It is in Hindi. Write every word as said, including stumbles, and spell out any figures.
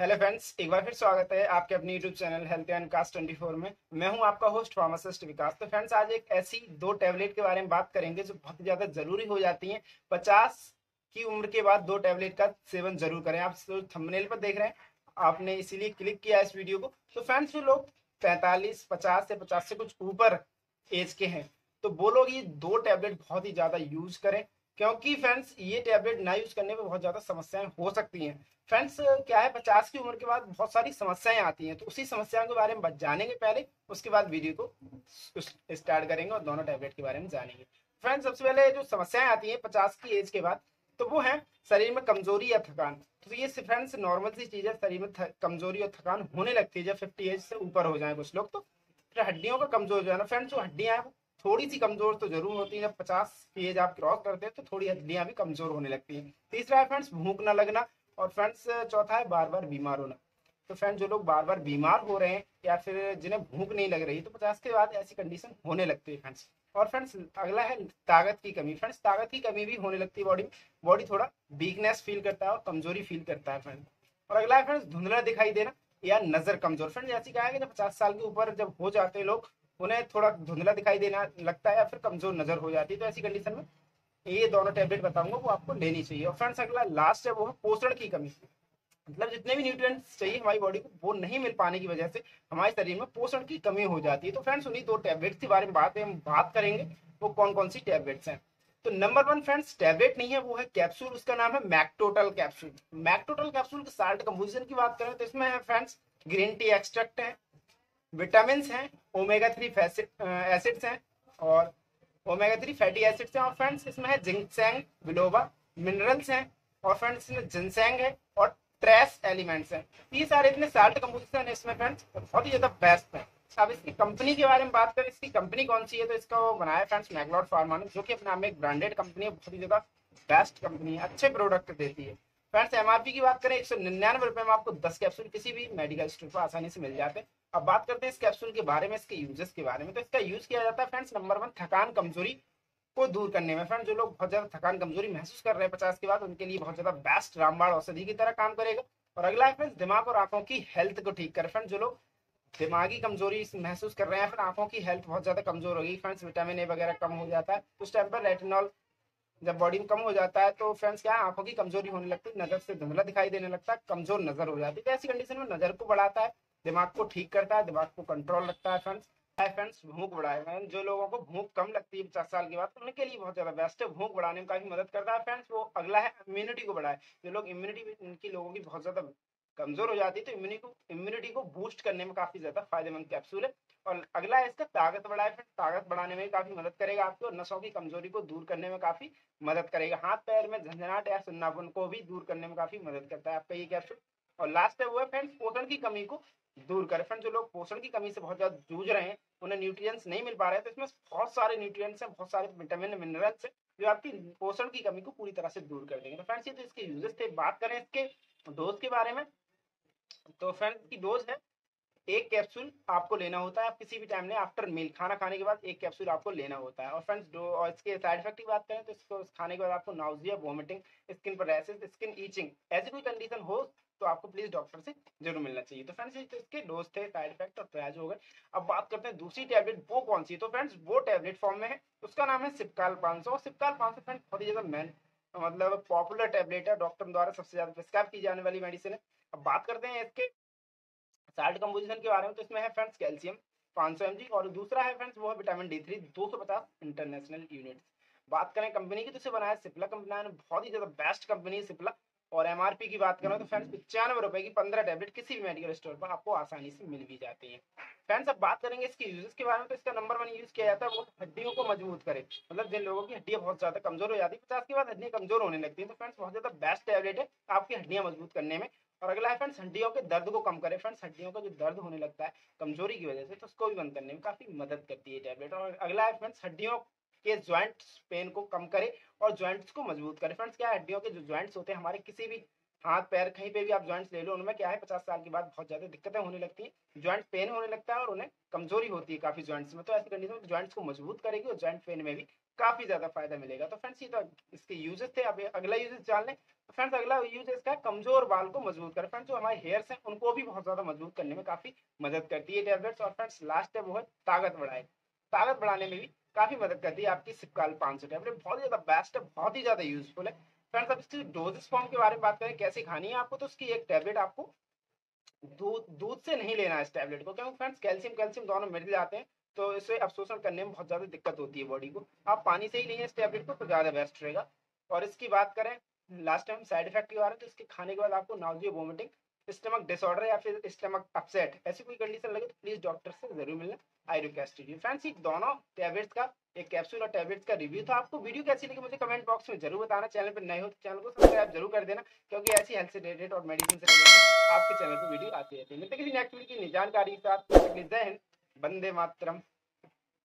हेलो फ्रेंड्स, एक बार फिर स्वागत है आपके अपने YouTube channel health and cast twenty four में। मैं हूं आपका होस्ट फार्मासिस्ट विकास। तो फ्रेंड्स, आज एक ऐसी दो टैबलेट के बारे में बात करेंगे जो बहुत ही ज़्यादा ज़रूरी हो जाती हैं। पचास की उम्र के बाद दो टैबलेट का सेवन जरूर करें। आप थंबनेल पर देख रहे हैं, आपने इसीलिए क्लिक किया इस वीडियो को। तो फ्रेंड्स, जो लोग पैंतालीस पचास या पचास से कुछ ऊपर एज के हैं, तो वो लोग ये दो टैबलेट बहुत ही ज़्यादा यूज करें, क्योंकि फ्रेंड्स ये टैबलेट ना यूज करने में बहुत ज़्यादा समस्याएं हो सकती हैं। फ्रेंड्स, क्या है, पचास की उम्र के बाद बहुत सारी समस्याएं आती हैं, तो उसी समस्याओं के बारे में जानेंगे पहले, उसके बाद वीडियो को स्टार्ट करेंगे और दोनों टैबलेट के बारे में जानेंगे। फ्रेंड्स, सबसे पहले जो समस्याएं आती हैं पचास की एज के बाद, तो वो है शरीर में कमजोरी या थकान। तो ये फ्रेंड्स नॉर्मल सी चीज है, शरीर में कमजोरी और थकान होने लगती है जब फिफ्टी एज से ऊपर हो जाए कुछ लोग। तो फिर हड्डियों का कमजोर हो जाना। फ्रेंड्स, जो हड्डियां हैं वो थोड़ी सी कमजोर तो जरूर होती है। जब पचास की एज आप क्रॉस करते हैं तो थोड़ी हड्डियां भी कमजोर होने लगती हैं। तीसरा है फ्रेंड्स भूख न लगना। और फ्रेंड्स, चौथा है बार बार बीमार होना। तो फ्रेंड्स, जो लोग बार बार बीमार हो रहे हैं या फिर जिन्हें भूख नहीं लग रही, तो पचास के बाद ऐसी कंडीशन होने लगती है फ्रेंड्स। और फ्रेंड्स, अगला है ताकत की कमी। फ्रेंड्स, ताकत की कमी भी होने लगती है बॉडी में। बॉडी थोड़ा वीकनेस फील करता है और कमजोरी फील करता है फ्रेंड्स। और अगला है फ्रेंड्स धुंधला दिखाई देना या नजर कमजोर। फ्रेंड्स, ऐसी क्या है कि जब पचास साल के ऊपर जब हो जाते हैं लोग, उन्हें थोड़ा धुंधला दिखाई देना लगता है या फिर कमजोर नजर हो जाती है। तो ऐसी कंडीशन में ये दोनों टैबलेट बताऊंगा वो आपको लेनी चाहिए। और फ्रेंड्स, अगला लास्ट है वो है पोषण की कमी। मतलब जितने भी न्यूट्रिएंट्स चाहिए हमारी बॉडी को, वो नहीं मिल पाने की वजह से हमारे शरीर में पोषण की कमी हो जाती है। तो फ्रेंड्स, उन्हीं दो टैबलेट्स के बारे में बात है, हम बात करेंगे वो कौन कौन सी टैबलेट्स हैं। तो नंबर वन फ्रेंड्स टैबलेट नहीं है, वो है कैप्सूल। उसका नाम है मैक्टोटल कैप्सूल। मैक्टोटल कैप्सूल के साल्ट कंपोजिशन की बात करें तो इसमें है फ्रेंड्स ग्रीन टी एक्सट्रैक्ट है, विटामिन हैं, ओमेगा थ्री एसिड्स हैं और ओमेगा थ्री फैटी एसिड्स हैं। और फ्रेंड्स, इसमें है जिंकसैंग बिलोबा, मिनरल्स हैं। और फ्रेंड्स, इसमें जिनसैंग है और ट्रेस एलिमेंट्स हैं। ये सारे इतने साल्ट कंपोजिशन है इसमें फ्रेंड्स, बहुत ही ज्यादा बेस्ट है। अब इसकी कंपनी के बारे में बात करें, इसकी कंपनी कौन सी है, तो इसका वो बनाया फ्रेंड्स मैग्लॉट फार्मा ने, जो कि अपने नाम में एक ब्रांडेड कंपनी है, बहुत ही ज्यादा बेस्ट कंपनी है, अच्छे प्रोडक्ट देती है। फ्रेंड्स, एमआरपी की बात करें एक सौ निन्यानवे रुपए में आपको दस कैप्सूल किसी भी मेडिकल स्टोर पर आसानी से मिल जाते हैं। अब बात करते हैं इस कैप्सूल के बारे में, इसके यूजेस के बारे में। तो इसका यूज किया जाता है फ्रेंड्स नंबर वन थकान कमजोरी को दूर करने में। फ्रेंड्स, जो लोग बहुत ज्यादा थकान कमजोरी महसूस कर रहे हैं पचास के बाद, उनके लिए बहुत ज्यादा बेस्ट रामबाण औषधि की तरह काम करेगा। और अगला है फ्रेंड्स दिमाग और आंखों की हेल्थ को ठीक कर। फ्रेंड्स, जो लोग दिमागी कमजोरी महसूस कर रहे हैं, फिर आंखों की हेल्थ बहुत ज्यादा कमजोर होगी फ्रेंड्स, विटामिन ए वगैरह कम हो जाता है, उस टाइम पर रेटिनॉल जब बॉडी में कम हो जाता है तो फ्रेंड्स क्या है, आंखों की कमजोरी होने लगती है, नजर से धुंधला दिखाई देने लगता है, कमजोर नजर हो जाती है। तो ऐसी कंडीशन में नजर को बढ़ाता है, दिमाग को ठीक करता है, दिमाग को कंट्रोल रखता है फ्रेंड्स। है फ्रेंड्स भूख बढ़ाएगा। जो लोगों को भूख कम लगती है पचास साल के बाद, तो उनके लिए बहुत ज्यादा बेस्ट है, भूख बढ़ाने में काफी मदद करता है फ्रेंड्स। वो अगला है इम्यूनिटी को बढ़ाए। जो लोग इम्यूनिटी उनकी लोगों की बहुत ज्यादा कमजोर हो जाती है, तो इम्यूनिटी को इम्यूनिटी को बूस्ट करने में काफी ज्यादा फायदेमंद कैप्सूल है। और अगला है इसका ताकत बढ़ाए। फिर ताकत बढ़ाने में काफी मदद करेगा आपको, नसों की कमजोरी को दूर करने में काफी मदद करेगा, हाथ पैर में झंझनाहट या सुन्नापन को भी दूर करने में काफी मदद करता है आपका ये कैप्सूल। और लास्ट है वो है फ्रेंड्स पोषण की कमी को दूर करे। फ्रेंड्स, जो लोग पोषण की कमी से बहुत ज्यादा जूझ रहे हैं, उन्हें न्यूट्रिएंट्स नहीं मिल पा रहे हैं, तो इसमें बहुत सारे न्यूट्रिएंट्स हैं, बहुत सारे विटामिन मिनरल्स हैं, जो आपकी पोषण की कमी को पूरी तरह से दूर कर देंगे। तो फ्रेंड्स, ये तो इसके यूजेस थे। बात करें इसके डोज के बारे में, तो फ्रेंड्स की डोज है एक कैप्सूल आपको लेना होता है। आप किसी भी टाइम में आफ्टर मील खाना खाने के बाद एक कैप्सूल आपको लेना होता है। और फ्रेंड्स, दो और इसके साइड इफेक्ट की बात करें तो इसको खाने के बाद आपको नाउजिया, वोमिटिंग, स्किन पर रैशेस, स्किन ईचिंग, ऐसी कोई कंडीशन हो तो आपको प्लीज डॉक्टर से जरूर मिलना चाहिए। तो फ्रेंड्स, तो इसके डोज थे, साइड इफेक्ट और ट्रायज हो गए। अब बात करते हैं दूसरी टैबलेट वो कौन सी है। तो फ्रेंड्स, वो टैबलेट फॉर्म में है, उसका नाम है सिपकाल पाँच सौ। सिपकाल पाँच सौ फ्रेंड्स बहुत ही ज्यादा मैन मतलब पॉपुलर टैबलेट है, डॉक्टर द्वारा सबसे ज्यादा प्रिस्क्राइब की जाने वाली मेडिसिन है। अब बात करते हैं इसके साल्ट कंपोजिशन के बारे में, तो इसमें है फ्रेंड्स कैल्शियम पाँच सौ एमजी और दूसरा है फ्रेंड्स वो है विटामिन डी थ्री दो सौ पचास इंटरनेशनल यूनिट्स। बात करें कंपनी की, तो इसे बनाया सिप्ला कंपनी ने, बहुत ही ज्यादा बेस्ट कंपनी है सिप्ला। और एमआरपी की बात करें तो फ्रेंड्स पचानवे रुपए की पंद्रह टैबलेट किसी भी मेडिकल स्टोर पर आपको आसानी से मिल भी जाती है। फ्रेंड्स, अब बात करेंगे इसके यूजेस के बारे में, तो इसका नंबर वन यूज किया जाता है वो हड्डियों को मजबूत करे। मतलब जिन लोगों की हड्डियां बहुत ज्यादा कमजोर हो जाती है, पचास के बाद हड्डियां कमजोर होने लगती है, तो फ्रेंड्स बहुत ज्यादा बेस्ट टैबलेट है आपकी हड्डियां मजबूत करने में। और अगला है फ्रेंड्स हड्डियों के दर्द को कम करे। फ्रेंड्स, हड्डियों का जो दर्द होने लगता है कमजोरी की वजह से, तो उसको भी बंद करने में काफी मदद करती है टैबलेट। और अगला है फ्रेंड्स हड्डियों के ज्वाइंट्स पेन को कम करे और ज्वाइंट्स को मजबूत करे। फ्रेंड्स, क्या है, हड्डियों के जो ज्वाइंट्स होते हैं हमारे, किसी भी हाथ पैर कहीं पे भी आप ज्वाइंट्स ले लो, उनमें क्या है पचास साल के बाद बहुत ज्यादा दिक्कतें होने लगती हैं, ज्वाइंट पेन होने लगता है और उन्हें कमजोरी होती है काफी ज्वाइंट्स में। तो ऐसी कंडीशन में ज्वाइंट्स को मजबूत करेगी और ज्वाइंट पेन में भी काफी ज्यादा फायदा मिलेगा। तो फ्रेंड्स ये तो इसके यूजेस थे। अब अगला यूजेस जान लें। तो फ्रेंड्स अगला यूज इसका कमजोर बाल को मजबूत करे। फ्रेंड्स जो हमारे हेयर्स हैं उनको भी बहुत ज्यादा मजबूत करने में काफी मदद करती है टैबलेट्स। और फ्रेंड्स लास्ट है वो है ताकत बढ़ाए। ताकत बढ़ाने में भी काफी मदद करती है आपकी सिपकाल पाँच सौ टैबलेट। बहुत ही ज्यादा बेस्ट है, बहुत ही ज्यादा यूजफुल है। फ्रेंड्स अब इसकी डोजेस फॉर्म के बारे में बात करें कैसे खानी है आपको, तो उसकी एक टैबलेट आपको दूध दूध से नहीं लेना है इस टैबलेट को, क्योंकि फ्रेंड्स कैल्शियम कैल्शियम दोनों मिल जाते हैं, तो इसे अवशोषण करने में बहुत ज्यादा दिक्कत होती है बॉडी को। आप पानी से ही लेंगे इस टैबलेट को तो ज्यादा बेस्ट रहेगा। और इसकी बात करें लास्ट टाइम साइड इफेक्ट के बारे में, तो इसके खाने के बाद आपको नाउजिया, वोमिटिंग, स्टमक डिसऑर्डर या फिर स्टमक अपसेट ऐसी कोई कंडीशन लगे तो प्लीज डॉक्टर से जरूर मिलना। I request you friends. ये दोनों टैबलेट्स का एक कैप्सूल और टैबलेट्स का रिव्यू था। आपको वीडियो कैसी लगी मुझे कमेंट बॉक्स में जरूर बताना। चैनल पर नए हो तो चैनल को सब्सक्राइब जरूर कर देना, क्योंकि ऐसी हेल्थ से रिलेटेड और मेडिसिन से रिलेटेड आपके चैनल पर वीडियो आती रहती है। मिलते किसी नेक्स्ट वीडियो की नई जानकारी के साथ। जय हिंद, वंदे मातरम।